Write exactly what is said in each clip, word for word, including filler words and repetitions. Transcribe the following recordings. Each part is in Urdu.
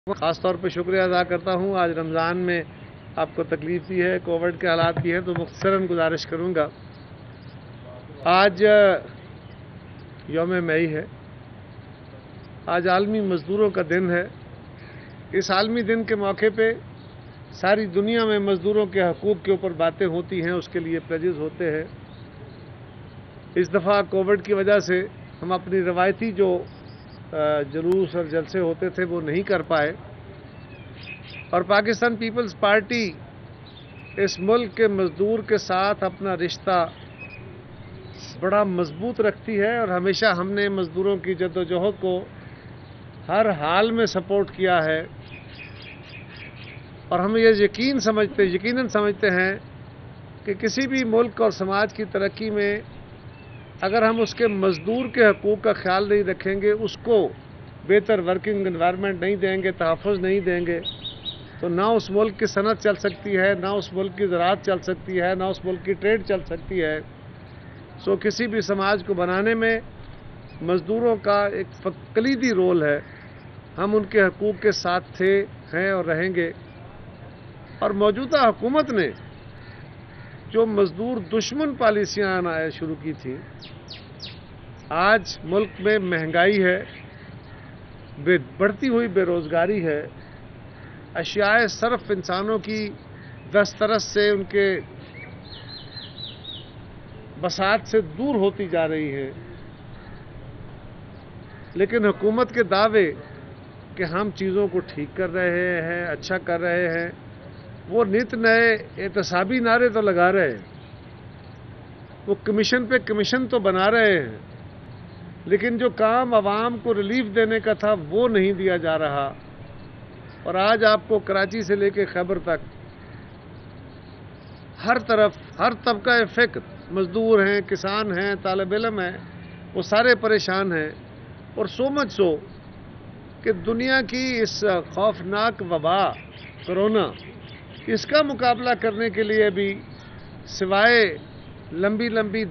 خاص طور پہ شکریہ ادا کرتا ہوں. آج رمضان میں آپ کو تکلیف دی ہے، کووڈ کے حالات بھی ہیں، تو مختصراً گزارش کروں گا. آج یوم مئی ہے، آج عالمی مزدوروں کا دن ہے. اس عالمی دن کے موقع پہ ساری دنیا میں مزدوروں کے حقوق کے اوپر باتیں ہوتی ہیں، اس کے لیے پلیجز ہوتے ہیں. اس دفعہ کووڈ کی وجہ سے ہم اپنی روایتی جو جلوس اور جلسے ہوتے تھے وہ نہیں کر پائے، اور پاکستان پیپلز پارٹی اس ملک کے مزدور کے ساتھ اپنا رشتہ بڑا مضبوط رکھتی ہے، اور ہمیشہ ہم نے مزدوروں کی جدوجہد کو ہر حال میں سپورٹ کیا ہے. اور ہم یہ یقین سمجھتے یقیناً سمجھتے ہیں کہ کسی بھی ملک اور سماج کی ترقی میں اگر ہم اس کے مزدور کے حقوق کا خیال نہیں رکھیں گے، اس کو بہتر ورکنگ انوائرمنٹ نہیں دیں گے، تحفظ نہیں دیں گے، تو نہ اس ملک کی صنعت چل سکتی ہے، نہ اس ملک کی زراعت چل سکتی ہے، نہ اس ملک کی ٹریڈ چل سکتی ہے. سو کسی بھی سماج کو بنانے میں مزدوروں کا ایک کلیدی رول ہے. ہم ان کے حقوق کے ساتھ تھے، ہیں اور رہیں گے. اور موجودہ حکومت نے جو مزدور دشمن پالیسیاں شروع کی تھیں، آج ملک میں مہنگائی ہے، بڑھتی ہوئی بے روزگاری ہے، اشیاء صرف انسانوں کی دسترس سے، ان کے بساط سے دور ہوتی جا رہی ہیں. لیکن حکومت کے دعوے کہ ہم چیزوں کو ٹھیک کر رہے ہیں، اچھا کر رہے ہیں، وہ نت نئے احتسابی نعرے تو لگا رہے ہیں، وہ کمیشن پہ کمیشن تو بنا رہے ہیں، لیکن جو کام عوام کو ریلیف دینے کا تھا وہ نہیں دیا جا رہا. اور آج آپ کو کراچی سے لے کے خیبر تک ہر طرف ہر طبقہ فکر، مزدور ہیں، کسان ہیں، طالب علم ہیں، وہ سارے پریشان ہیں. اور سو مچ سو کہ دنیا کی اس خوفناک وبا کرونا، اس کا مقابلہ کرنے کے لیے بھی سوائے لمبی لمبی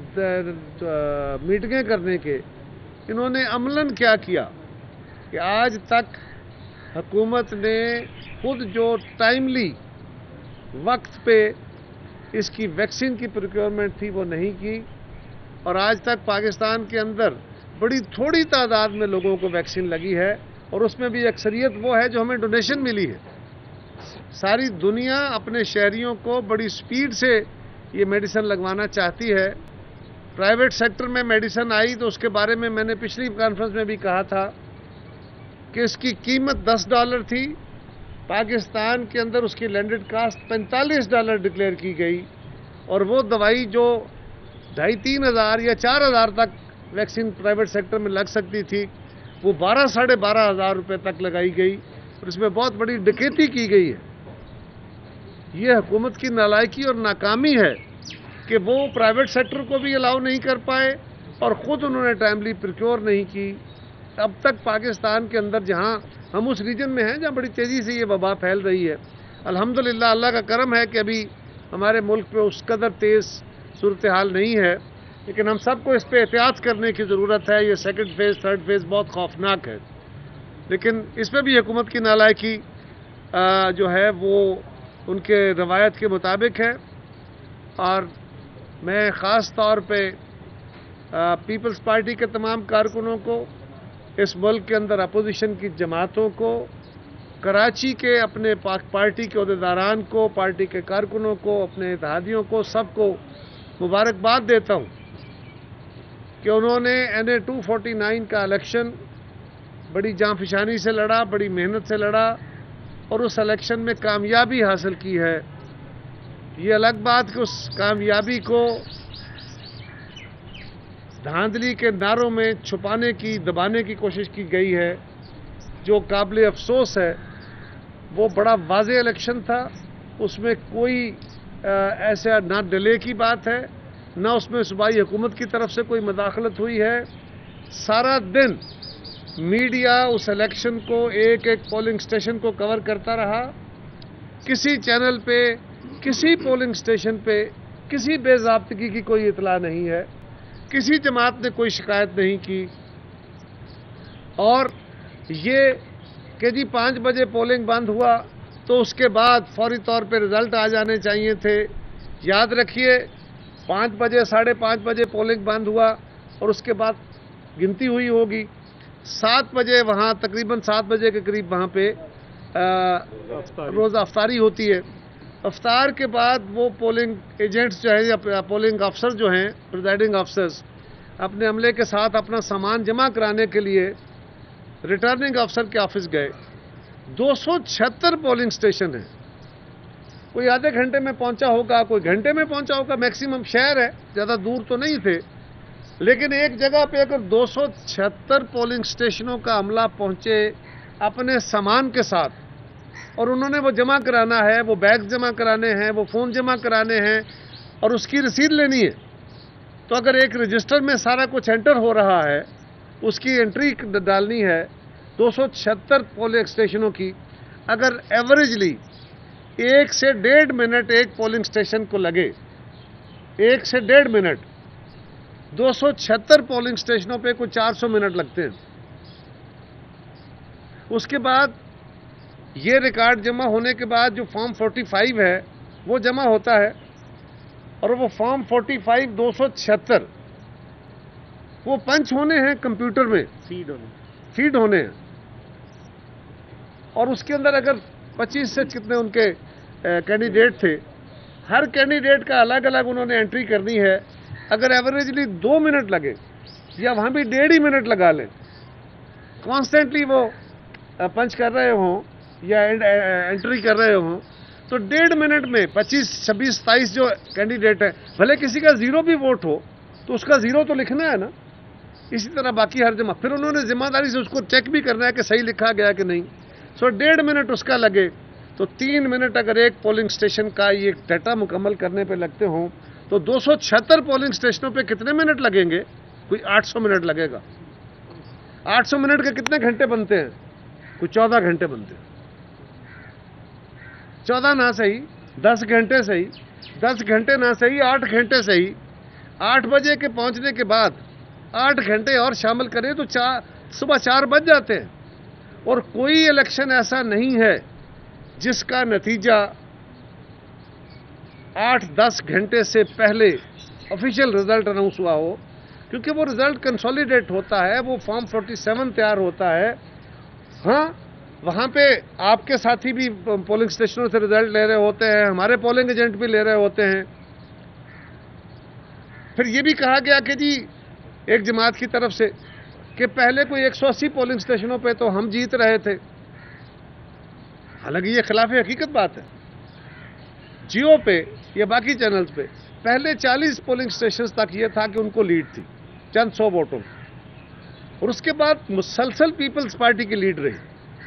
میٹنگیں کرنے کے انہوں نے عملاً کیا کیا کہ آج تک حکومت نے خود جو ٹائملی وقت پہ اس کی ویکسین کی پروکیورمنٹ تھی وہ نہیں کی. اور آج تک پاکستان کے اندر بڑی تھوڑی تعداد میں لوگوں کو ویکسین لگی ہے، اور اس میں بھی اکثریت وہ ہے جو ہمیں ڈونیشن ملی ہے. ساری دنیا اپنے شہریوں کو بڑی سپیڈ سے یہ میڈیسن لگوانا چاہتی ہے. پرائیویٹ سیکٹر میں میڈیسن آئی تو اس کے بارے میں میں نے پچھلی کانفرنس میں بھی کہا تھا کہ اس کی قیمت دس ڈالر تھی، پاکستان کے اندر اس کی لینڈڈ کاسٹ پینتالیس ڈالر ڈکلیئر کی گئی، اور وہ دوائی جو ڈھائی تین ہزار یا چار ہزار تک ویکسین پرائیویٹ سیکٹر میں لگ سکتی تھی، وہ بارہ ساڑھے بارہ ہزار روپے تک لگائی گئی، اور اس میں بہت بڑی ڈکیتی کی گئی ہے. یہ حکومت کی نالائکی اور ناکامی ہے کہ وہ پرائیویٹ سیکٹر کو بھی الاؤ نہیں کر پائے، اور خود انہوں نے ٹائملی پروکیور نہیں کی. اب تک پاکستان کے اندر، جہاں ہم اس ریجن میں ہیں جہاں بڑی تیزی سے یہ وبا پھیل رہی ہے، الحمدللہ اللہ کا کرم ہے کہ ابھی ہمارے ملک پہ اس قدر تیز صورتحال نہیں ہے، لیکن ہم سب کو اس پہ احتیاط کرنے کی ضرورت ہے. یہ سیکنڈ فیز تھرڈ فیز بہت خوفناک ہے، لیکن اس پہ بھی حکومت کی نالائکی جو ہے وہ ان کے روایت کے مطابق ہے. اور میں خاص طور پہ پیپلز پارٹی کے تمام کارکنوں کو، اس ملک کے اندر اپوزیشن کی جماعتوں کو، کراچی کے اپنے پارٹی کے عہدیداران کو، پارٹی کے کارکنوں کو، اپنے اتحادیوں کو، سب کو مبارکباد دیتا ہوں کہ انہوں نے N A two forty nine کا الیکشن بڑی جانفشانی سے لڑا، بڑی محنت سے لڑا، اور اس الیکشن میں کامیابی حاصل کی ہے. یہ الگ بات کہ اس کامیابی کو دھاندلی کے نعروں میں چھپانے کی، دبانے کی کوشش کی گئی ہے، جو قابل افسوس ہے. وہ بڑا واضح الیکشن تھا، اس میں کوئی ایسا نہ ڈیلے کی بات ہے، نہ اس میں صوبائی حکومت کی طرف سے کوئی مداخلت ہوئی ہے. سارا دن میڈیا اس الیکشن کو ایک ایک پولنگ سٹیشن کو کور کرتا رہا. کسی چینل پہ، کسی پولنگ سٹیشن پہ کسی بے ضابطگی کی کوئی اطلاع نہیں ہے، کسی جماعت نے کوئی شکایت نہیں کی. اور یہ کہ جی پانچ بجے پولنگ بند ہوا تو اس کے بعد فوری طور پہ رزلٹ آ جانے چاہیے تھے. یاد رکھیے پانچ بجے ساڑھے پانچ بجے پولنگ بند ہوا اور اس کے بعد گنتی ہوئی ہوگی. سات بجے وہاں تقریباً سات بجے کے قریب وہاں پہ روز افطاری ہوتی ہے. افطار کے بعد وہ پولنگ ایجنٹس جو ہیں یا پولنگ افسر جو ہیں پریزائڈنگ افسرز اپنے عملے کے ساتھ اپنا سامان جمع کرانے کے لیے ریٹرننگ افسر کے آفس گئے. دو سو چھہتر پولنگ سٹیشن ہیں. کوئی آدھے گھنٹے میں پہنچا ہوگا, کوئی گھنٹے میں پہنچا ہوگا. میکسیمم شہر ہے, زیادہ دور تو نہیں تھے, لیکن ایک جگہ پہ اگر دو سو چھہتر پولنگ سٹیشنوں کا عملہ پہنچے اپنے سامان کے ساتھ اور انہوں نے وہ جمع کرانا ہے, وہ بیگ جمع کرانے ہیں, وہ فون جمع کرانے ہیں اور اس کی رسید لینی ہے, تو اگر ایک رجسٹر میں سارا کچھ انٹر ہو رہا ہے, اس کی انٹری ڈالنی ہے دو سو چھہتر پولنگ اسٹیشنوں کی, اگر ایوریجلی ایک سے ڈیڑھ منٹ ایک پولنگ اسٹیشن کو لگے, ایک سے ڈیڑھ منٹ, دو سو چھہتر پولنگ اسٹیشنوں پہ کوئی چار سو منٹ لگتے ہیں. اس کے بعد یہ ریکارڈ جمع ہونے کے بعد جو فارم فورٹی فائیو ہے وہ جمع ہوتا ہے, اور وہ فارم فورٹی فائیو دو سو چھہتر وہ پنچ ہونے ہیں کمپیوٹر میں, فیڈ ہونے فیڈ ہونے ہیں, اور اس کے اندر اگر پچیس سے کتنے ان کے کینڈیڈیٹ تھے, ہر کینڈیڈیٹ کا الگ الگ انہوں نے انٹری کرنی ہے. اگر ایوریجلی دو منٹ لگے یا وہاں بھی ڈیڑھ ہی منٹ لگا لیں, کانسٹنٹلی وہ پنچ کر رہے ہوں یا انٹری کر رہے ہوں, تو ڈیڑھ منٹ میں پچیس چھبیس ستائیس جو کینڈیڈیٹ ہے, بھلے کسی کا زیرو بھی ووٹ ہو تو اس کا زیرو تو لکھنا ہے نا. اسی طرح باقی ہر جمع, پھر انہوں نے ذمہ داری سے اس کو چیک بھی کرنا ہے کہ صحیح لکھا گیا کہ نہیں. سو ڈیڑھ منٹ اس کا لگے تو تین منٹ اگر ایک پولنگ سٹیشن کا یہ ڈیٹا مکمل کرنے پہ لگتے ہوں تو دو سو چھہتر پولنگ سٹیشنوں پہ کتنے منٹ لگیں گے؟ کوئی آٹھ سو منٹ لگے گا. آٹھ سو منٹ کے کتنے گھنٹے بنتے ہیں؟ کوئی چودہ گھنٹے بنتے ہیں. چودہ نہ صحیح, دس گھنٹے صحیح, دس گھنٹے نہ صحیح, آٹھ گھنٹے صحیح. آٹھ بجے کے پہنچنے کے بعد آٹھ گھنٹے اور شامل کریں تو چار صبح چار بج جاتے ہیں. اور کوئی الیکشن ایسا نہیں ہے جس کا نتیجہ آٹھ دس گھنٹے سے پہلے آفیشیل رزلٹ اناؤنس ہوا ہو, کیونکہ وہ رزلٹ کنسولیڈیٹ ہوتا ہے, وہ فارم فورٹی سیون تیار ہوتا ہے. ہاں وہاں پہ آپ کے ساتھی بھی پولنگ اسٹیشنوں سے رزلٹ لے رہے ہوتے ہیں, ہمارے پولنگ ایجنٹ بھی لے رہے ہوتے ہیں. پھر یہ بھی کہا گیا کہ جی ایک جماعت کی طرف سے کہ پہلے کوئی ایک سو اسی پولنگ اسٹیشنوں پہ تو ہم جیت رہے تھے, حالانکہ یہ خلاف حقیقت بات ہے. جیو پہ یا باقی چینلز پہ پہلے چالیس پولنگ اسٹیشنز تک یہ تھا کہ ان کو لیڈ تھی چند سو ووٹوں, اور اس کے بعد مسلسل پیپلز پارٹی کی لیڈ رہی.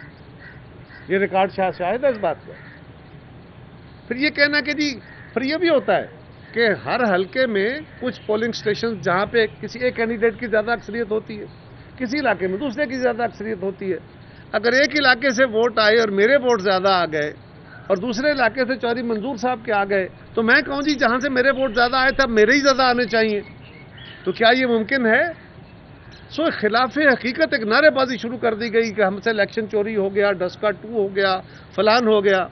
یہ ریکارڈ شاہد ہے اس بات کا. پھر یہ کہنا کہ جی پھر یہ بھی ہوتا ہے کہ ہر حلقے میں کچھ پولنگ اسٹیشن جہاں پہ کسی ایک کینڈیڈیٹ کی زیادہ اکثریت ہوتی ہے, کسی علاقے میں دوسرے کی زیادہ اکثریت ہوتی ہے. اگر ایک علاقے سے ووٹ آئے اور میرے ووٹ زیادہ آ گئے اور دوسرے علاقے سے چودھری منظور صاحب کے آ گئے, تو میں کہوں جی جہاں سے میرے ووٹ زیادہ آئے تھے اب میرے ہی زیادہ آنے چاہیے. تو کیا یہ ممکن ہے؟ سو خلاف حقیقت ایک نعرے بازی شروع کر دی گئی کہ ہم سے الیکشن چوری ہو گیا, ڈسکا ٹو ہو گیا, فلان ہو گیا.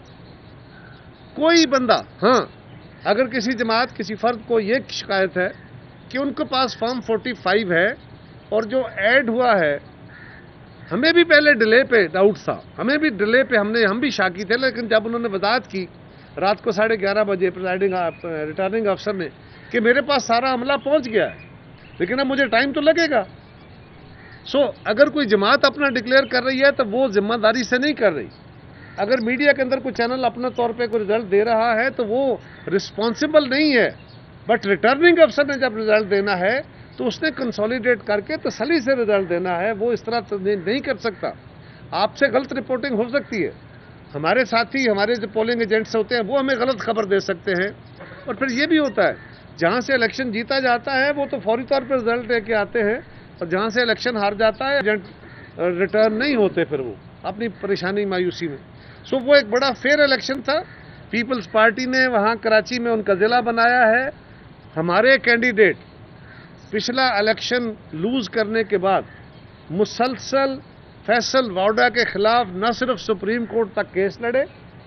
کوئی بندہ, ہاں اگر کسی جماعت کسی فرد کو یہ شکایت ہے کہ ان کے پاس فارم فورٹی فائیو ہے اور جو ایڈ ہوا ہے, ہمیں بھی پہلے ڈیلے پہ ڈاؤٹ تھا, ہمیں بھی ڈیلے پہ ہم نے ہم بھی شاکی تھے, لیکن جب انہوں نے وضاحت کی رات کو ساڑھے گیارہ بجے پریزائڈنگ ریٹرننگ افسر نے کہ میرے پاس سارا عملہ پہنچ گیا ہے لیکن اب مجھے ٹائم تو لگے گا. سو اگر کوئی جماعت اپنا ڈکلیئر کر رہی ہے تو وہ ذمہ داری سے نہیں کر رہی. اگر میڈیا کے اندر کوئی چینل اپنے طور پہ کوئی رزلٹ دے رہا ہے تو وہ رسپانسبل نہیں ہے, بٹ ریٹرننگ افسر نے جب رزلٹ دینا ہے تو اس نے کنسولیڈیٹ کر کے تسلی سے رزلٹ دینا ہے. وہ اس طرح نہیں کر سکتا. آپ سے غلط رپورٹنگ ہو سکتی ہے, ہمارے ساتھی ہمارے جو پولنگ ایجنٹس ہوتے ہیں وہ ہمیں غلط خبر دے سکتے ہیں. اور پھر یہ بھی ہوتا ہے جہاں سے الیکشن جیتا جاتا ہے وہ تو فوری طور پر رزلٹ لے کے آتے ہیں, اور جہاں سے الیکشن ہار جاتا ہے ایجنٹ ریٹرن نہیں ہوتے پھر وہ اپنی پریشانی مایوسی میں. سو وہ ایک بڑا فیئر الیکشن تھا. پیپلز پارٹی نے وہاں کراچی میں ان کا ضلع بنایا ہے. ہمارے کینڈیڈیٹ پچھلا الیکشن لوز کرنے کے بعد مسلسل فیصل واؤڈا کے خلاف نہ صرف سپریم کورٹ تک کیس لڑے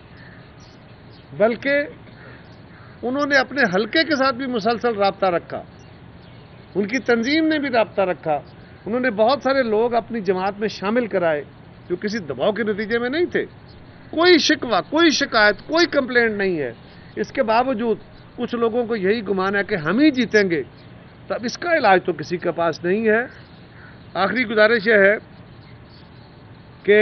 بلکہ انہوں نے اپنے حلقے کے ساتھ بھی مسلسل رابطہ رکھا، ان کی تنظیم نے بھی رابطہ رکھا، انہوں نے بہت سارے لوگ اپنی جماعت میں شامل کرائے جو کسی دباؤ کے نتیجے میں نہیں تھے۔ کوئی شکوہ، کوئی شکایت، کوئی کمپلینٹ نہیں ہے۔ اس کے باوجود کچھ لوگوں کو یہی گمان ہے کہ ہم ہی جیتیں گے، تب اس کا علاج تو کسی کے پاس نہیں ہے۔ آخری گزارش یہ ہے کہ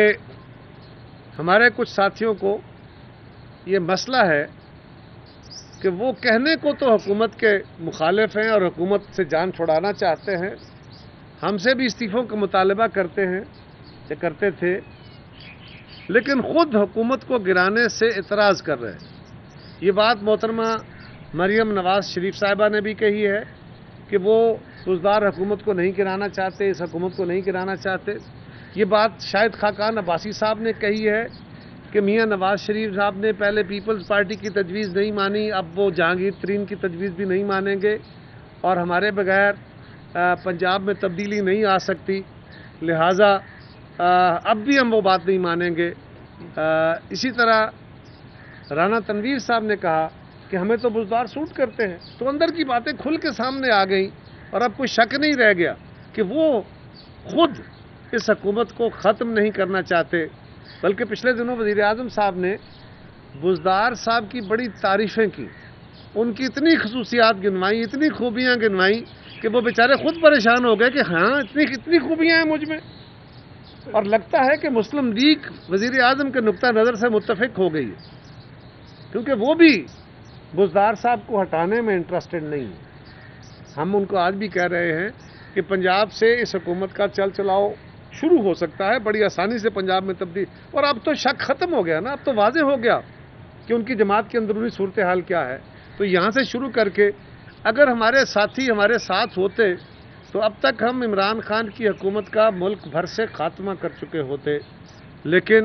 ہمارے کچھ ساتھیوں کو یہ مسئلہ ہے کہ وہ کہنے کو تو حکومت کے مخالف ہیں اور حکومت سے جان چھڑانا چاہتے ہیں، ہم سے بھی استعفوں کا مطالبہ کرتے ہیں یا کرتے تھے، لیکن خود حکومت کو گرانے سے اعتراض کر رہے ہیں۔ یہ بات محترمہ مریم نواز شریف صاحبہ نے بھی کہی ہے کہ وہ بزدار حکومت کو نہیں گرانا چاہتے، اس حکومت کو نہیں گرانا چاہتے۔ یہ بات شاہد خاقان عباسی صاحب نے کہی ہے کہ میاں نواز شریف صاحب نے پہلے پیپلز پارٹی کی تجویز نہیں مانی، اب وہ جہانگیر ترین کی تجویز بھی نہیں مانیں گے، اور ہمارے بغیر پنجاب میں تبدیلی نہیں آ سکتی، لہٰذا اب بھی ہم وہ بات نہیں مانیں گے۔ اسی طرح رانا تنویر صاحب نے کہا کہ ہمیں تو بزدار سوٹ کرتے ہیں، تو اندر کی باتیں کھل کے سامنے آ گئیں، اور اب کوئی شک نہیں رہ گیا کہ وہ خود اس حکومت کو ختم نہیں کرنا چاہتے، بلکہ پچھلے دنوں وزیر اعظم صاحب نے بزدار صاحب کی بڑی تعریفیں کی، ان کی اتنی خصوصیات گنوائی، اتنی خوبیاں گنوائیں کہ وہ بیچارے خود پریشان ہو گئے کہ ہاں اتنی اتنی خوبیاں ہیں مجھ میں، اور لگتا ہے کہ مسلم لیگ وزیر اعظم کے نقطہ نظر سے متفق ہو گئی ہے، کیونکہ وہ بھی بزدار صاحب کو ہٹانے میں انٹرسٹڈ نہیں ہے۔ ہم ان کو آج بھی کہہ رہے ہیں کہ پنجاب سے اس حکومت کا چل چلاؤ شروع ہو سکتا ہے، بڑی آسانی سے پنجاب میں تبدیل، اور اب تو شک ختم ہو گیا نا، اب تو واضح ہو گیا کہ ان کی جماعت کی اندرونی صورتحال کیا ہے۔ تو یہاں سے شروع کر کے اگر ہمارے ساتھی ہمارے ساتھ ہوتے تو اب تک ہم عمران خان کی حکومت کا ملک بھر سے خاتمہ کر چکے ہوتے، لیکن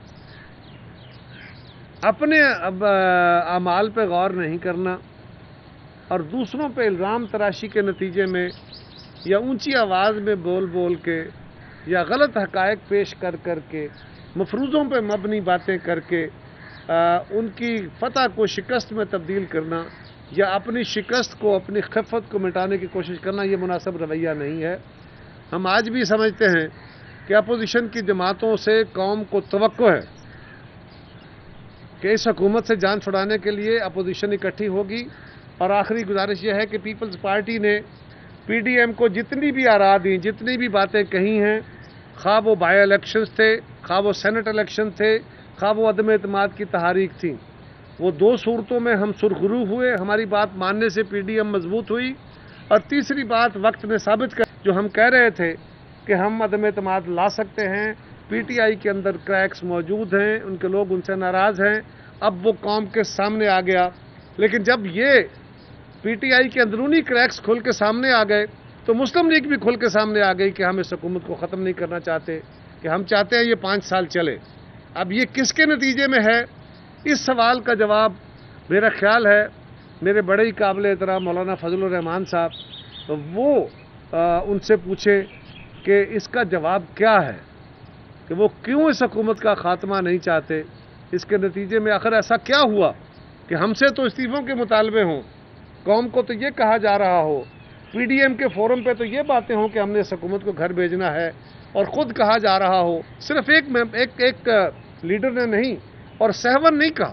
اپنے اعمال پہ غور نہیں کرنا اور دوسروں پہ الزام تراشی کے نتیجے میں یا اونچی آواز میں بول بول کے یا غلط حقائق پیش کر کر کے مفروضوں پہ مبنی باتیں کر کے ان کی فتح کو شکست میں تبدیل کرنا یا اپنی شکست کو، اپنی خفت کو مٹانے کی کوشش کرنا، یہ مناسب رویہ نہیں ہے۔ ہم آج بھی سمجھتے ہیں کہ اپوزیشن کی جماعتوں سے قوم کو توقع ہے کہ اس حکومت سے جان چھڑانے کے لیے اپوزیشن اکٹھی ہوگی، اور آخری گزارش یہ ہے کہ پیپلز پارٹی نے پی ڈی ایم کو جتنی بھی آراء دیں، جتنی بھی باتیں کہی ہیں، خواہ وہ بائی الیکشنز تھے، خواہ وہ سینٹ الیکشن تھے، خواہ وہ عدم اعتماد کی تحریک تھیں، وہ دو صورتوں میں ہم سرخرو ہوئے، ہماری بات ماننے سے پی ڈی ایم مضبوط ہوئی، اور تیسری بات وقت نے ثابت کر جو ہم کہہ رہے تھے کہ ہم عدم اعتماد لا سکتے ہیں، پی ٹی آئی کے اندر کریکس موجود ہیں، ان کے لوگ ان سے ناراض ہیں، اب وہ قوم کے سامنے آ گیا۔ لیکن جب یہ پی ٹی آئی کے اندرونی کریکس کھل کے سامنے آ گئے تو مسلم لیگ بھی کھل کے سامنے آ گئی کہ ہم اس حکومت کو ختم نہیں کرنا چاہتے، کہ ہم چاہتے ہیں یہ پانچ سال چلے۔ اب یہ کس کے نتیجے میں ہے، اس سوال کا جواب میرا خیال ہے میرے بڑے ہی قابل احترام مولانا فضل الرحمان صاحب وہ ان سے پوچھے کہ اس کا جواب کیا ہے، کہ وہ کیوں اس حکومت کا خاتمہ نہیں چاہتے، اس کے نتیجے میں آخر ایسا کیا ہوا کہ ہم سے تو استعفوں کے مطالبے ہوں، قوم کو تو یہ کہا جا رہا ہو، پی ڈی ایم کے فورم پہ تو یہ باتیں ہوں کہ ہم نے اس حکومت کو گھر بھیجنا ہے، اور خود کہا جا رہا ہو، صرف ایک ایک ایک لیڈر نے نہیں اور سہون نہیں کہا،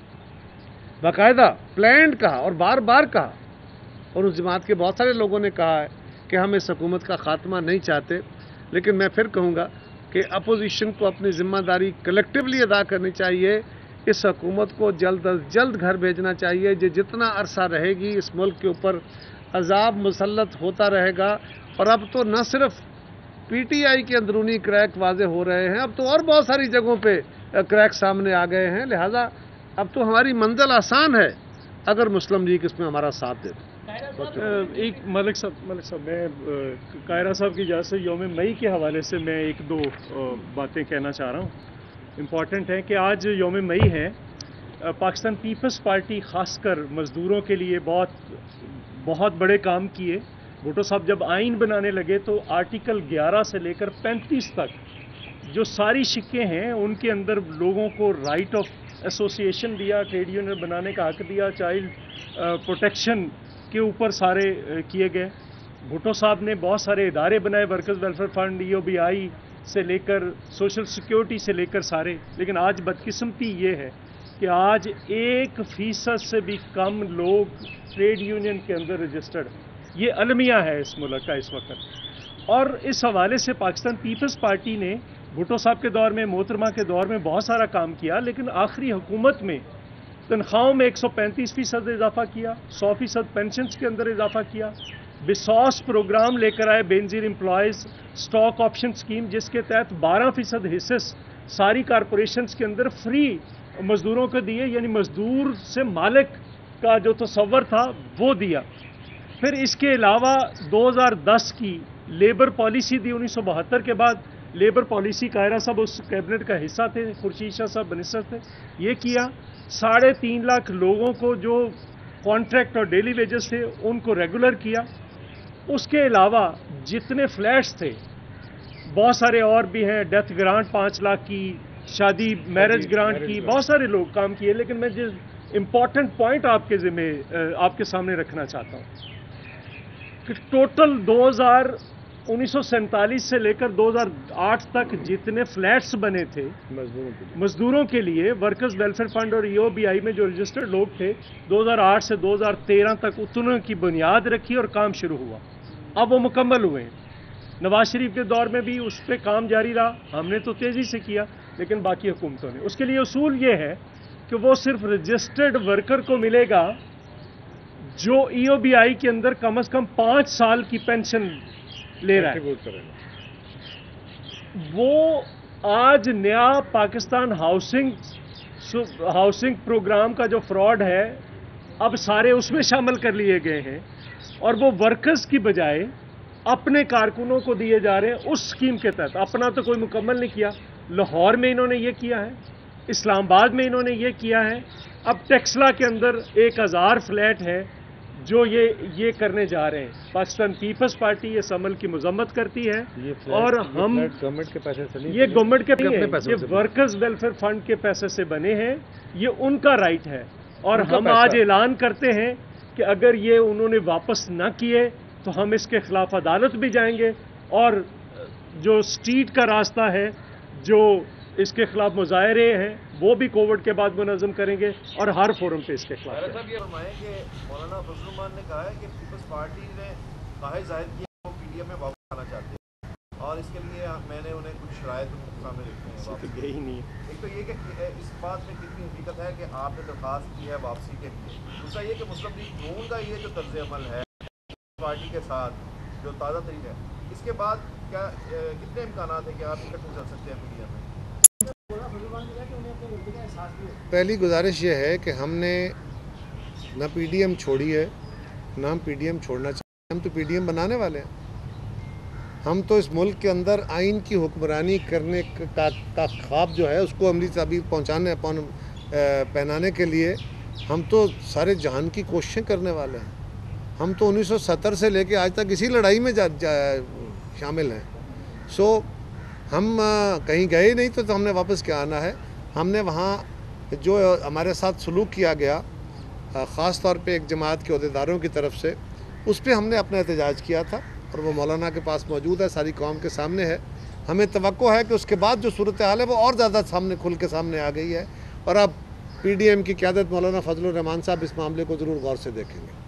باقاعدہ پلانڈ کہا اور بار بار کہا، اور اس جماعت کے بہت سارے لوگوں نے کہا ہے کہ ہم اس حکومت کا خاتمہ نہیں چاہتے۔ لیکن میں پھر کہوں گا کہ اپوزیشن کو اپنی ذمہ داری کلیکٹیولی ادا کرنی چاہیے، اس حکومت کو جلد از جلد گھر بھیجنا چاہیے، جو جتنا عرصہ رہے گی اس ملک کے اوپر عذاب مسلط ہوتا رہے گا، اور اب تو نہ صرف پی ٹی آئی کے اندرونی کریک واضح ہو رہے ہیں، اب تو اور بہت ساری جگہوں پہ کریک سامنے آ گئے ہیں، لہٰذا اب تو ہماری منزل آسان ہے اگر مسلم لیگ اس میں ہمارا ساتھ دے۔ ایک ملک صاحب ملک صاحب میں قاہرہ صاحب کی اجازت سے یوم مئی کے حوالے سے میں ایک دو باتیں کہنا چاہ رہا ہوں، امپورٹنٹ ہے کہ آج یوم مئی ہے، پاکستان پیپلز پارٹی خاص کر مزدوروں کے لیے بہت بہت بڑے کام کیے۔ بھٹو صاحب جب آئین بنانے لگے تو آرٹیکل گیارہ سے لے کر پینتیس تک جو ساری شکیں ہیں ان کے اندر لوگوں کو رائٹ آف ایسوسیشن دیا، ٹریڈ یونین بنانے کا حق دیا، چائلڈ پروٹیکشن کے اوپر سارے کیے گئے۔ بھٹو صاحب نے بہت سارے ادارے بنائے، workers welfare fund, E O B I سے لے کر سوشل سیکیورٹی سے لے کر سارے، لیکن آج بدقسمتی یہ ہے کہ آج ایک فیصد سے بھی کم لوگ ٹریڈ یونین کے اندر رجسٹرڈ، یہ المیہ ہے اس ملک کا اس وقت۔ اور اس حوالے سے پاکستان پیپلز پارٹی نے بھٹو صاحب کے دور میں، محترمہ کے دور میں بہت سارا کام کیا، لیکن آخری حکومت میں تنخواہوں میں ایک سو پینتیس فیصد اضافہ کیا، سو فیصد پینشنز کے اندر اضافہ کیا، بسوس پروگرام لے کر آئے، Benazir employees stock option scheme, جس کے تحت بارہ فیصد حصص ساری کارپوریشنز کے اندر فری مزدوروں کو دیے، یعنی مزدور سے مالک کا جو تصور تھا وہ دیا۔ پھر اس کے علاوہ دو ہزار دس کی لیبر پالیسی دی، انیس سو بہتر کے بعد لیبر پالیسی، قاہرہ صاحب اس کیبنٹ کا حصہ تھے، خورشید شاہ صاحب منسٹر تھے، یہ کیا۔ ساڑھے تین لاکھ لوگوں کو جو کانٹریکٹ اور ڈیلی ویجز تھے ان کو ریگولر کیا۔ اس کے علاوہ جتنے فلیٹس تھے بہت سارے اور بھی ہیں، ڈیتھ گرانٹ پانچ لاکھ کی، شادی میرج گرانٹ کی، بہت سارے لوگ کام کیے، لیکن میں جس امپورٹنٹ پوائنٹ آپ کے ذمہ آپ کے سامنے رکھنا چاہتا ہوں کہ ٹوٹل دو ہزار انیس سو سینتالیس سے لے کر دو ہزار آٹھ تک جتنے فلیٹس بنے تھے مزدوروں کے لیے، ورکرز ویلفیئر فنڈ اور ای او بی آئی میں جو رجسٹرڈ لوگ تھے، دو ہزار آٹھ سے دو ہزار تیرہ تک اتنوں کی بنیاد رکھی اور کام شروع ہوا۔ اب وہ مکمل ہوئے ہیں۔ نواز شریف کے دور میں بھی اس پہ کام جاری رہا، ہم نے تو تیزی سے کیا، لیکن باقی حکومتوں نے۔ اس کے لیے اصول یہ ہے کہ وہ صرف رجسٹرڈ ورکر کو ملے گا جو ای او بی آئی کے اندر کم از کم پانچ سال کی پینشن لے رہا ہے۔ وہ آج نیا پاکستان ہاؤسنگ ہاؤسنگ پروگرام کا جو فراڈ ہے، اب سارے اس میں شامل کر لیے گئے ہیں، اور وہ ورکرز کی بجائے اپنے کارکنوں کو دیے جا رہے ہیں اس اسکیم کے تحت۔ اپنا تو کوئی مکمل نہیں کیا۔ لاہور میں انہوں نے یہ کیا ہے، اسلام آباد میں انہوں نے یہ کیا ہے، اب ٹیکسلا کے اندر ایک ہزار فلیٹ ہے جو یہ یہ کرنے جا رہے ہیں۔ پاکستان پیپلز پارٹی اس عمل کی مذمت کرتی ہے، اور ہم گورنمنٹ کے پیسے سے یہ گورنمنٹ کے نہیں ہے، یہ ورکرز ویلفیئر فنڈ کے پیسے سے بنے ہیں، یہ ان کا رائٹ ہے، اور ہم آج اعلان کرتے ہیں کہ اگر یہ انہوں نے واپس نہ کیے تو ہم اس کے خلاف عدالت بھی جائیں گے، اور جو اسٹریٹ کا راستہ ہے، جو اس کے خلاف مظاہرے ہیں، وہ بھی کووڈ کے بعد منظم کریں گے، اور ہر فورم پہ اس کے خلاف۔ صاحب یہ فرمائیں کہ مولانا فضل الرحمان نے کہا ہے کہ پیپلز پارٹی نے خواہش ظاہر کی وہ پی ڈی ایم میں واپس آنا چاہتے ہیں، اور اس کے لیے میں نے انہیں کچھ شرائط سامنے رکھے ہیں واپس۔ یہی نہیں ہے۔ ایک تو یہ کہ اس بات میں کتنی حقیقت ہے کہ آپ نے درخواست کی ہے واپسی کے لیے، دوسرا یہ کہ مسلم لیگ نون کا یہ جو طرز عمل ہے پارٹی کے ساتھ جو تازہ ترین ہے، اس کے بعد کیا کتنے امکانات ہیں کہ آپ اکٹھے چل سکتے ہیں میڈیا میں؟ پہلی گزارش یہ ہے کہ ہم نے نہ پی ڈی ایم چھوڑی ہے، نہ ہم پی ڈی ایم چھوڑنا چاہتے ہیں، ہم تو پی ڈی ایم بنانے والے ہیں۔ ہم تو اس ملک کے اندر آئین کی حکمرانی کرنے کا خواب جو ہے اس کو عملی تعبیر پہنچانے پہنانے کے لیے ہم تو سارے جہان کی کوششیں کرنے والے ہیں۔ ہم تو انیس سو ستر سے لے کے آج تک اسی لڑائی میں جا جا شامل ہیں۔ سو ہم کہیں گئے نہیں تو ہم نے واپس کیا آنا ہے۔ ہم نے وہاں جو ہمارے ساتھ سلوک کیا گیا، خاص طور پہ ایک جماعت کے عہدیداروں کی طرف سے، اس پہ ہم نے اپنا احتجاج کیا تھا، اور وہ مولانا کے پاس موجود ہے، ساری قوم کے سامنے ہے۔ ہمیں توقع ہے کہ اس کے بعد جو صورتحال ہے وہ اور زیادہ سامنے کھل کے سامنے آ گئی ہے، اور اب پی ڈی ایم کی قیادت مولانا فضل الرحمان صاحب اس معاملے کو ضرور غور سے دیکھیں گے۔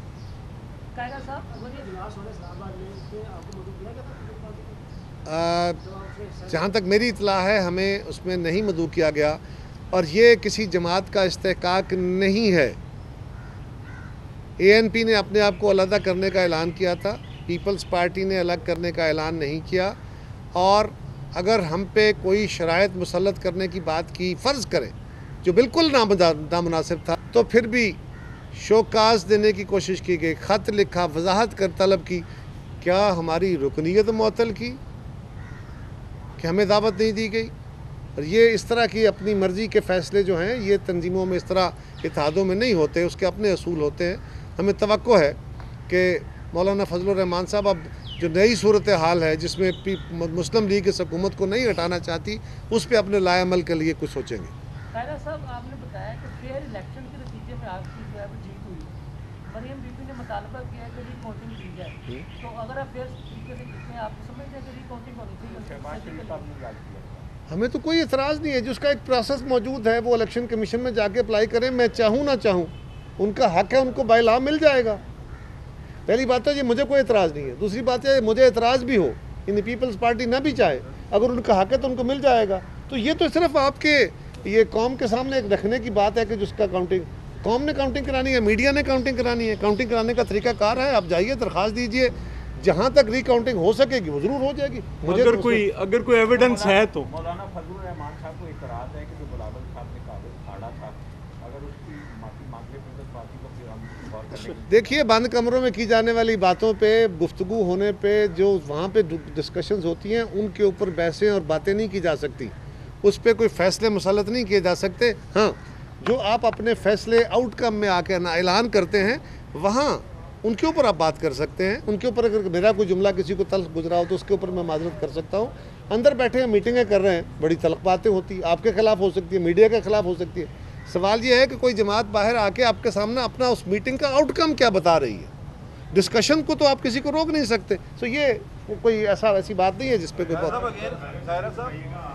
جہاں تک میری اطلاع ہے ہمیں اس میں نہیں مدعو کیا گیا، اور یہ کسی جماعت کا استحقاق نہیں ہے۔ اے این پی نے اپنے آپ کو علیحدہ کرنے کا اعلان کیا تھا، پیپلز پارٹی نے الگ کرنے کا اعلان نہیں کیا، اور اگر ہم پہ کوئی شرائط مسلط کرنے کی بات کی فرض کریں جو بالکل نامناسب تھا، تو پھر بھی شوکاز دینے کی کوشش کی گئی، خط لکھا، وضاحت کر طلب کی، کیا ہماری رکنیت معطل کی کہ ہمیں دعوت نہیں دی گئی؟ اور یہ اس طرح کی اپنی مرضی کے فیصلے جو ہیں یہ تنظیموں میں اس طرح اتحادوں میں نہیں ہوتے، اس کے اپنے اصول ہوتے ہیں۔ ہمیں توقع ہے کہ مولانا فضل الرحمان صاحب اب جو نئی صورتحال ہے جس میں مسلم لیگ اس حکومت کو نہیں ہٹانا چاہتی اس پہ اپنے لائے عمل کے لیے کچھ سوچیں گے۔ قائرہ صاحب، آپ نے بتایا کہ فیئر الیکشن کے نتیجے میں آپ کی جو ہے وہ جیت ہوئی، مریم بی بی نے مطالبہ کیا ہے کہ ری کاؤنٹنگ کی جائے، تو اگر آپ فیئر طریقے سے جیتے ہیں، آپ سمجھتے ہیں کہ ری کاؤنٹنگ ہونی چاہیے؟ ہمیں تو کوئی اعتراض نہیں ہے، جس کا ایک پروسیس موجود ہے وہ الیکشن کمیشن میں جا کے اپلائی کریں، میں چاہوں نہ چاہوں ان کا حق ہے، ان کو بائی لا مل جائے گا۔ پہلی بات ہے یہ مجھے کوئی اعتراض نہیں ہے، دوسری بات ہے مجھے اعتراض بھی ہو، یعنی پیپلز پارٹی نہ بھی چاہے، اگر ان کا حق ہے تو ان کو مل جائے گا۔ تو یہ تو صرف آپ کے یہ قوم کے سامنے ایک رکھنے کی بات ہے کہ جس کا کاؤنٹنگ قوم نے کاؤنٹنگ کرانی ہے، میڈیا نے کاؤنٹنگ کرانی ہے، کاؤنٹنگ کرانے کا طریقہ کار ہے، آپ جائیے درخواست دیجئے، جہاں تک ری کاؤنٹنگ ہو سکے گی وہ ضرور ہو جائے گی۔ مجھے اگر کوئی اگر کوئی ایویڈنس ہے تو مولانا فضل الرحمان صاحب کو اعتراض ہے کہ جو بلاول صاحب نے کاغذ پھاڑا تھا، اگر اس کی معافی مانگ لے پیپلز پارٹی کو پھر ہم غور کریں گے۔ دیکھیے، بند کمروں میں کی جانے والی باتوں پہ گفتگو ہونے پہ جو وہاں پہ ڈسکشنز ہوتی ہیں ان کے اوپر بحثیں اور باتیں نہیں کی جا سکتی، اس پہ کوئی فیصلے مسلط نہیں کیے جا سکتے۔ ہاں، جو آپ اپنے فیصلے آؤٹ کم میں آ کے اعلان کرتے ہیں وہاں ان کے اوپر آپ بات کر سکتے ہیں، ان کے اوپر اگر میرا کوئی جملہ کسی کو تلخ گزرا ہو تو اس کے اوپر میں معذرت کر سکتا ہوں۔ اندر بیٹھے ہیں، میٹنگیں کر رہے ہیں، بڑی تلخ باتیں ہوتی آپ کے خلاف ہو سکتی ہے، میڈیا کے خلاف ہو سکتی ہے۔ سوال یہ ہے کہ کوئی جماعت باہر آ کے آپ کے سامنے اپنا اس میٹنگ کا آؤٹ کم کیا بتا رہی ہے، ڈسکشن کو تو آپ کسی کو روک نہیں سکتے۔ تو یہ کوئی ایسا ایسی بات نہیں ہے جس پہ کوئی بات خیرہ صاحب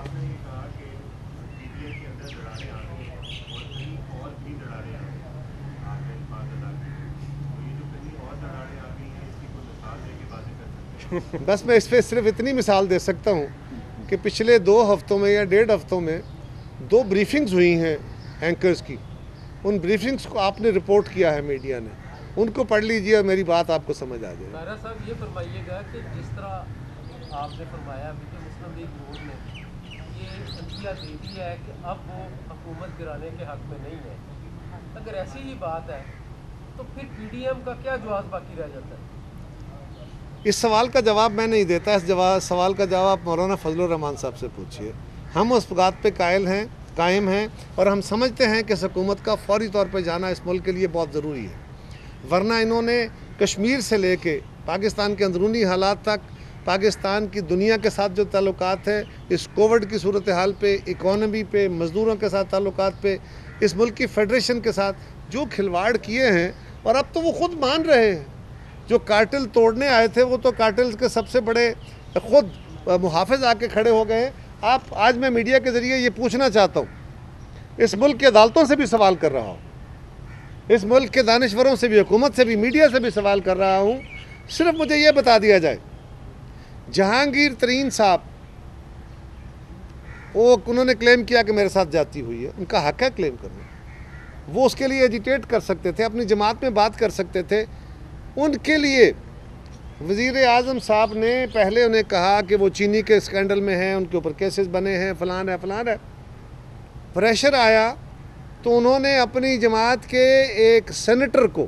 بس میں اس پہ صرف اتنی مثال دے سکتا ہوں کہ پچھلے دو ہفتوں میں یا ڈیڑھ ہفتوں میں دو بریفنگز ہوئی ہیں اینکرز کی، ان بریفنگز کو آپ نے رپورٹ کیا ہے میڈیا نے، ان کو پڑھ لیجئے اور میری بات آپ کو سمجھ آ جائے۔ قائرہ صاحب، یہ فرمائیے گا کہ جس طرح آپ نے فرمایا ابھی کہ مسلم لیگ نون نے یہ انتیا دے دی ہے کہ اب وہ حکومت گرانے کے حق میں نہیں ہے، اگر ایسی ہی بات ہے تو پھر پی ڈی ایم کا کیا جواز باقی رہ جاتا ہے؟ اس سوال کا جواب میں نہیں دیتا، اس جواب سوال کا جواب مولانا فضل الرحمان صاحب سے پوچھیے۔ ہم اس بات پہ قائل ہیں قائم ہیں اور ہم سمجھتے ہیں کہ اس حکومت کا فوری طور پہ جانا اس ملک کے لیے بہت ضروری ہے، ورنہ انہوں نے کشمیر سے لے کے پاکستان کے اندرونی حالات تک، پاکستان کی دنیا کے ساتھ جو تعلقات ہیں، اس کووڈ کی صورتحال پہ، اکانومی پہ، مزدوروں کے ساتھ تعلقات پہ، اس ملک کی فیڈریشن کے ساتھ جو کھلواڑ کیے ہیں، اور اب تو وہ خود مان رہے ہیں۔ جو کارٹل توڑنے آئے تھے وہ تو کارٹلز کے سب سے بڑے خود محافظ آ کے کھڑے ہو گئے ہیں۔ آپ آج میں میڈیا کے ذریعے یہ پوچھنا چاہتا ہوں، اس ملک کے عدالتوں سے بھی سوال کر رہا ہوں، اس ملک کے دانشوروں سے بھی، حکومت سے بھی، میڈیا سے بھی سوال کر رہا ہوں، صرف مجھے یہ بتا دیا جائے، جہانگیر ترین صاحب وہ انہوں نے کلیم کیا کہ میرے ساتھ جاتی ہوئی ہے، ان کا حق ہے کلیم کرنا، وہ اس کے لیے ایجیٹیٹ کر سکتے تھے، اپنی جماعت میں بات کر سکتے تھے۔ ان کے لیے وزیر اعظم صاحب نے پہلے انہیں کہا کہ وہ چینی کے اسکینڈل میں ہیں، ان کے اوپر کیسز بنے ہیں، فلان ہے فلان ہے، پریشر آیا تو انہوں نے اپنی جماعت کے ایک سینیٹر کو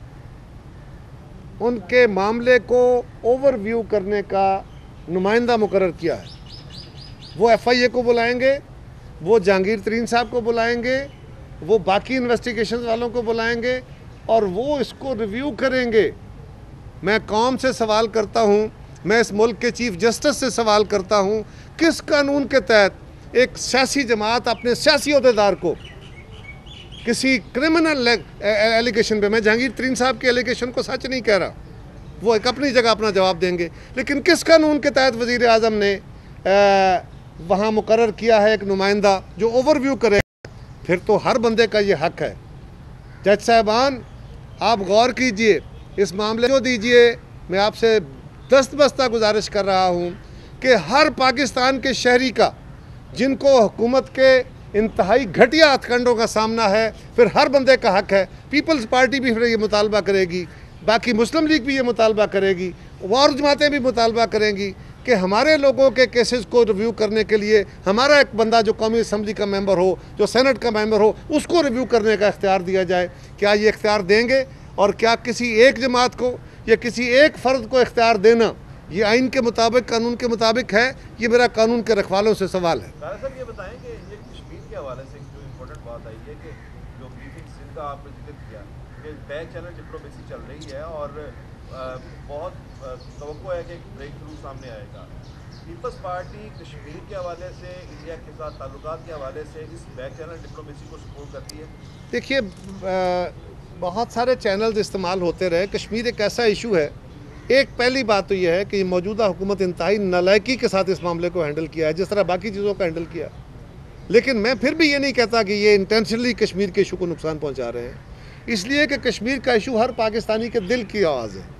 ان کے معاملے کو اوور ویو کرنے کا نمائندہ مقرر کیا ہے۔ وہ ایف آئی اے کو بلائیں گے، وہ جہانگیر ترین صاحب کو بلائیں گے، وہ باقی انویسٹیگیشن والوں کو بلائیں گے اور وہ اس کو ریویو کریں گے۔ میں قوم سے سوال کرتا ہوں، میں اس ملک کے چیف جسٹس سے سوال کرتا ہوں، کس قانون کے تحت ایک سیاسی جماعت اپنے سیاسی عہدیدار کو کسی کرمنل ایلیگیشن پہ، میں جہانگیر ترین صاحب کے ایلیگیشن کو سچ نہیں کہہ رہا، وہ ایک اپنی جگہ اپنا جواب دیں گے، لیکن کس قانون کے تحت وزیر اعظم نے وہاں مقرر کیا ہے ایک نمائندہ جو اوور ویو کرے گا؟ پھر تو ہر بندے کا یہ حق ہے۔ جج صاحبان، آپ غور کیجئے، اس معاملے کو دیجئے، میں آپ سے دست بستہ گزارش کر رہا ہوں کہ ہر پاکستان کے شہری کا، جن کو حکومت کے انتہائی گھٹیا ہتھ کنڈوں کا سامنا ہے، پھر ہر بندے کا حق ہے۔ پیپلز پارٹی بھی پھر یہ مطالبہ کرے گی، باقی مسلم لیگ بھی یہ مطالبہ کرے گی، اور جماعتیں بھی مطالبہ کریں گی کہ ہمارے لوگوں کے کیسز کو ریویو کرنے کے لیے ہمارا ایک بندہ جو قومی اسمبلی کا ممبر ہو، جو سینٹ کا ممبر ہو، اس کو ریویو کرنے کا اختیار دیا جائے۔ کیا یہ اختیار دیں گے؟ اور کیا کسی ایک جماعت کو یا کسی ایک فرد کو اختیار دینا یہ آئین کے مطابق، قانون کے مطابق ہے؟ یہ میرا قانون کے رکھوالوں سے سوال ہے۔ قائرہ صاحب، یہ بتائیں کہ یہ کشمیر کے حوالے سے جو امپورٹنٹ بات آئی ہے کہ جو بریفنگ سندھ کا آپ نے ذکر کیا کہ بیک چینل ڈپلومیسی چل رہی ہے اور بہت توقع ہے کہ بریک تھرو سامنے آئے گا. پیپلز پارٹی کشمیر کے حوالے سے انڈیا کے ساتھ تعلقات کے حوالے سے اس بیک چینل ڈپلومیسی کو سپورٹ کرتی ہے؟ دیکھیے بہت سارے چینلز استعمال ہوتے رہے. کشمیر ایک ایسا ایشو ہے. ایک پہلی بات تو یہ ہے کہ موجودہ حکومت انتہائی نالائکی کے ساتھ اس معاملے کو ہینڈل کیا ہے جس طرح باقی چیزوں کا ہینڈل کیا. لیکن میں پھر بھی یہ نہیں کہتا کہ یہ انٹینشنلی کشمیر کے ایشو کو نقصان پہنچا رہے ہیں. اس لیے کہ کشمیر کا ایشو ہر پاکستانی کے دل کی آواز ہے.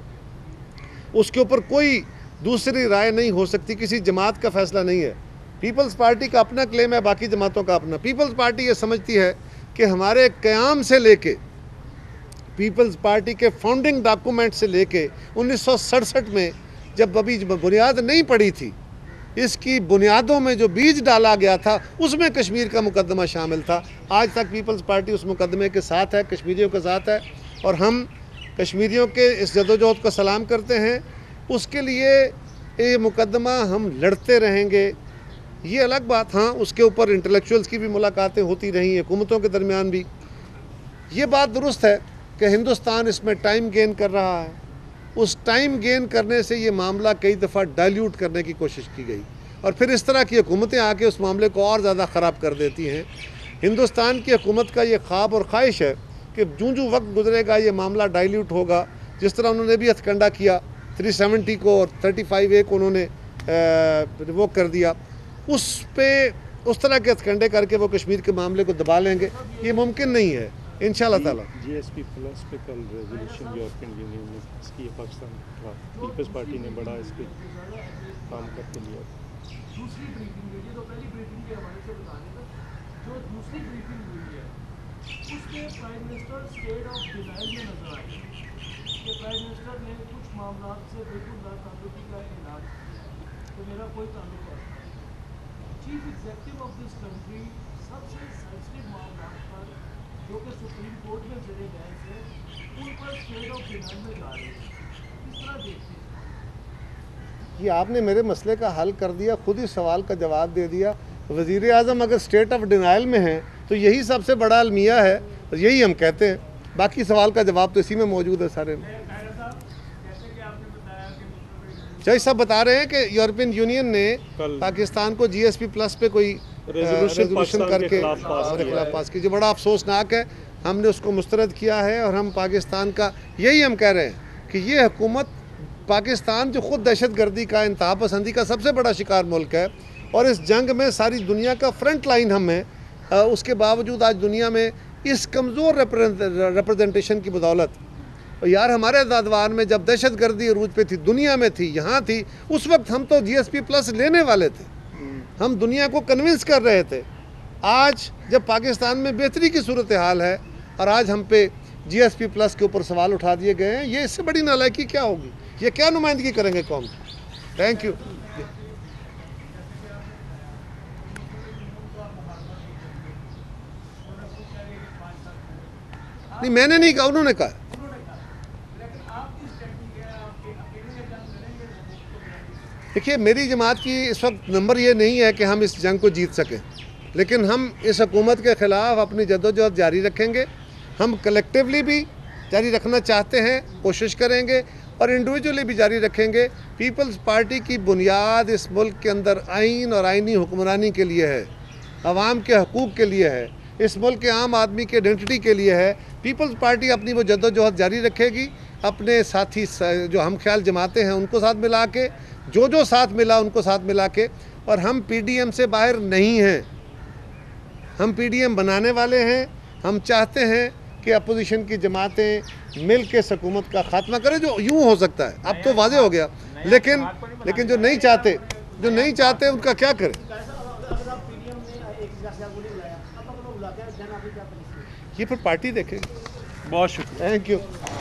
اس کے اوپر کوئی دوسری رائے نہیں ہو سکتی. کسی جماعت کا فیصلہ نہیں ہے. پیپلز پارٹی کا اپنا کلیم ہے, باقی جماعتوں کا اپنا. پیپلز پارٹی یہ سمجھتی ہے کہ ہمارے قیام سے لے کے پیپلز پارٹی کے فاؤنڈنگ ڈاکومنٹ سے لے کے انیس سو سڑسٹھ میں جب ابھی بنیاد نہیں پڑی تھی, اس کی بنیادوں میں جو بیج ڈالا گیا تھا اس میں کشمیر کا مقدمہ شامل تھا. آج تک پیپلز پارٹی اس مقدمے کے ساتھ ہے, کشمیریوں کے ساتھ ہے, اور ہم کشمیریوں کے اس جدوجہد کو سلام کرتے ہیں. اس کے لیے یہ مقدمہ ہم لڑتے رہیں گے, یہ الگ بات. ہاں, اس کے اوپر انٹلیکچوئلز کی بھی ملاقاتیں ہوتی رہیں, حکومتوں کے درمیان بھی. یہ بات درست ہے کہ ہندوستان اس میں ٹائم گین کر رہا ہے. اس ٹائم گین کرنے سے یہ معاملہ کئی دفعہ ڈائلیوٹ کرنے کی کوشش کی گئی, اور پھر اس طرح کی حکومتیں آ کے اس معاملے کو اور زیادہ خراب کر دیتی ہیں. ہندوستان کی حکومت کا یہ خواب اور خواہش ہے کہ جوں جوں وقت گزرے گا یہ معاملہ ڈائلیوٹ ہوگا. جس طرح انہوں نے بھی ہتھ کنڈا کیا تھری سیونٹی کو اور تھرٹی فائیو اے کو انہوں نے ریووک کر دیا, اس پہ اس طرح کے ہتھ کنڈے کر کے وہ کشمیر کے معاملے کو دبا لیں گے. یہ ممکن نہیں ہے انشاءاللہ تعالیٰ. جی ایس پی پلس پہ کل ریزولوشن یورپین یونین نے اس کی پاکستان پیپلز پارٹی نے بڑا اس پہ کام کر کے لیا. دوسری بریفنگ ہوئی ہے, تو پہلی بریفنگ کے حوالے سے بتا دیں گا. جو دوسری بریفنگ ہوئی ہے اس میں prime minister state of denial میں نظر آئے کہ پرائم منسٹر نے کچھ معاملات سے بالکل لا تعلقی کا اعلان کیا کہ میرا کوئی تعلق نہیں. Chief executive of this country سب سے سینسٹیو معاملات پر جو کہ سپریم کورٹ میں چلے گئے تھے ان پر اسٹیٹ آف ڈینائل میں جا رہے ہیں. کس طرح دیکھتے ہیں؟ یہ آپ نے میرے مسئلے کا حل کر دیا, خود ہی سوال کا جواب دے دیا. وزیر اعظم اگر اسٹیٹ آف ڈینائل میں ہیں تو یہی سب سے بڑا المیہ ہے, یہی ہم کہتے ہیں. باقی سوال کا جواب تو اسی میں موجود ہے سارے میں. جج صاحب بتا رہے ہیں کہ یورپین یونین نے پاکستان کو جی ایس پی پلس پہ کوئی ریزولوشن کر کے ہمارے خلاف پاس کی, جو بڑا افسوسناک ہے. ہم نے اس کو مسترد کیا ہے, اور ہم پاکستان کا یہی ہم کہہ رہے ہیں کہ یہ حکومت پاکستان جو خود دہشت گردی کا, انتہا پسندی کا سب سے بڑا شکار ملک ہے, اور اس جنگ میں ساری دنیا کا فرنٹ لائن ہم ہیں. اس کے باوجود آج دنیا میں اس کمزور ریپرزنٹیشن کی بدولت, یار ہمارے ادوار میں جب دہشت گردی عروج پہ تھی, دنیا میں تھی, یہاں تھی, اس وقت ہم تو جی ایس پی پلس لینے والے تھے. ہم دنیا کو کنونس کر رہے تھے. آج جب پاکستان میں بہتری کی صورتحال ہے اور آج ہم پہ جی ایس پی پلس کے اوپر سوال اٹھا دیے گئے ہیں, یہ اس سے بڑی نالائکی کیا ہوگی؟ یہ کیا نمائندگی کریں گے قوم کی؟ Thank you. نہیں, میں نے نہیں کہا, انہوں نے کہا. دیکھیے, میری جماعت کی اس وقت نمبر یہ نہیں ہے کہ ہم اس جنگ کو جیت سکیں, لیکن ہم اس حکومت کے خلاف اپنی جدوجہد جاری رکھیں گے. ہم کلیکٹیولی بھی جاری رکھنا چاہتے ہیں, کوشش کریں گے, اور انڈیویجولی بھی جاری رکھیں گے. پیپلز پارٹی کی بنیاد اس ملک کے اندر آئین اور آئینی حکمرانی کے لیے ہے, عوام کے حقوق کے لیے ہے, اس ملک کے عام آدمی کے آئیڈینٹی کے لیے ہے. پیپلز پارٹی اپنی وہ جدوجہد جاری رکھے گی, اپنے ساتھی جو ہم خیال جماعتیں ہیں ان کو ساتھ ملا کے, جو جو ساتھ ملا ان کو ساتھ ملا کے. اور ہم پی ڈی ایم سے باہر نہیں ہیں, ہم پی ڈی ایم بنانے والے ہیں. ہم چاہتے ہیں کہ اپوزیشن کی جماعتیں مل کے اس حکومت کا خاتمہ کریں, جو یوں ہو سکتا ہے. اب تو واضح ہو گیا, لیکن لیکن جو نہیں چاہتے جو نہیں چاہتے ان کا کیا کریں؟ یہ پھر پارٹی دیکھے گی. بہت شکریہ. Thank you.